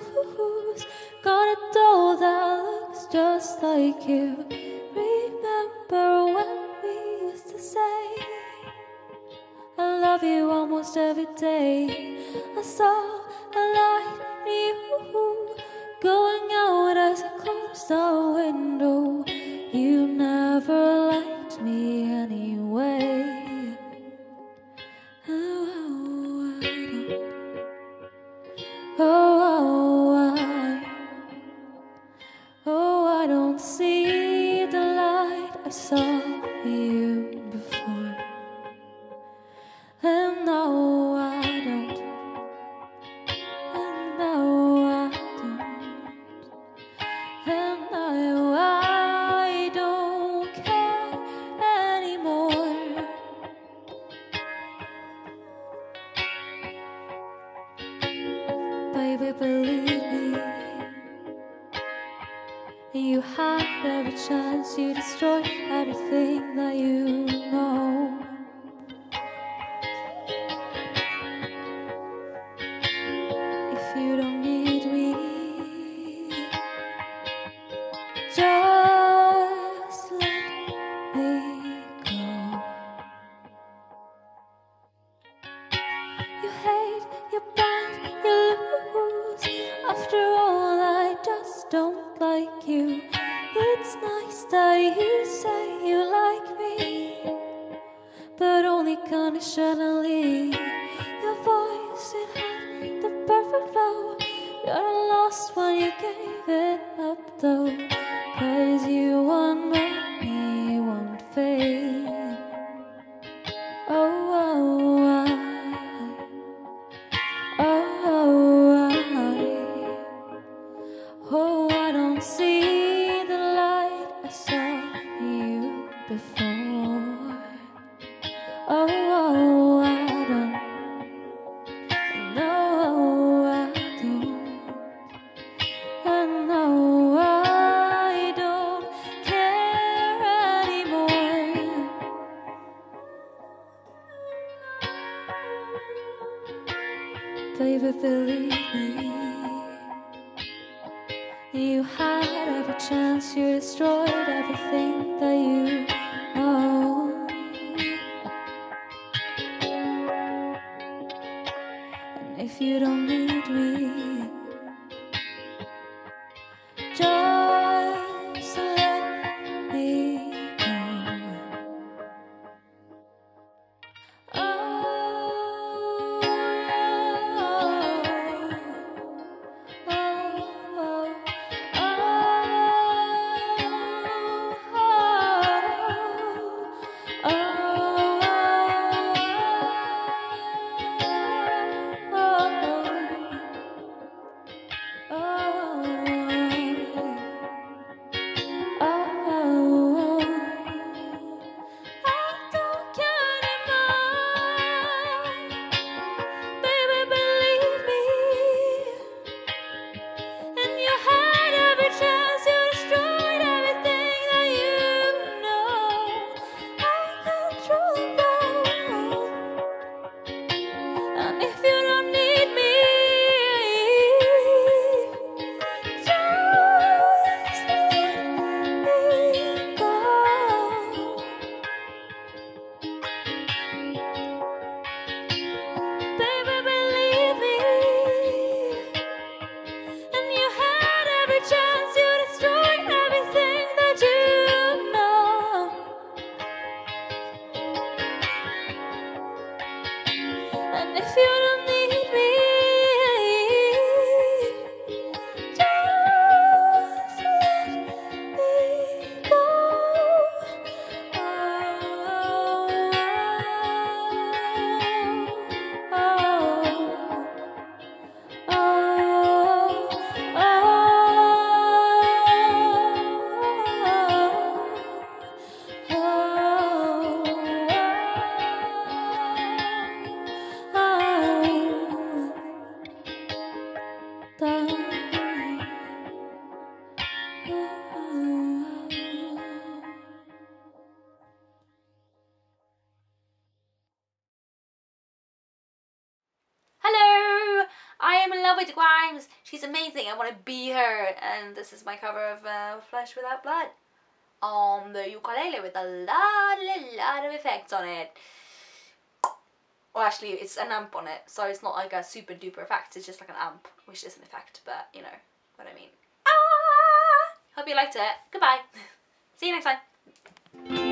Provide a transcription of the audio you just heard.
use. Got a doll that looks just like you. Remember when we used to say I love you almost every day? I saw a light in you going out as I closed the window. You never liked me anyway. I don't see the light I saw you before. And no, I don't. And no, I don't. And no, I don't care anymore. Baby, believe me, you had every chance, you destroyed everything that you know. If you don't need me, just let me go. You hate, you bite, you lose. After all, I just don't like you. It's nice that you say you like me, but only conditionally. Your voice, it had the perfect flow. You're lost when you gave it up though, 'cause you want money, you want fame. I don't see the light I saw you before. I don't. No, I don't. And no, I don't care anymore. Baby, believe me, you had every chance, you destroyed everything that you know. And if you don't need me, just let me go. am in love with Grimes. She's amazing. I want to be her. And this is my cover of Flesh Without Blood on the ukulele with a lot of effects on it. Or actually, it's an amp on it, so it's not like a super duper effect. It's just like an amp, which is an effect, but you know what I mean. Hope you liked it. Goodbye. See you next time.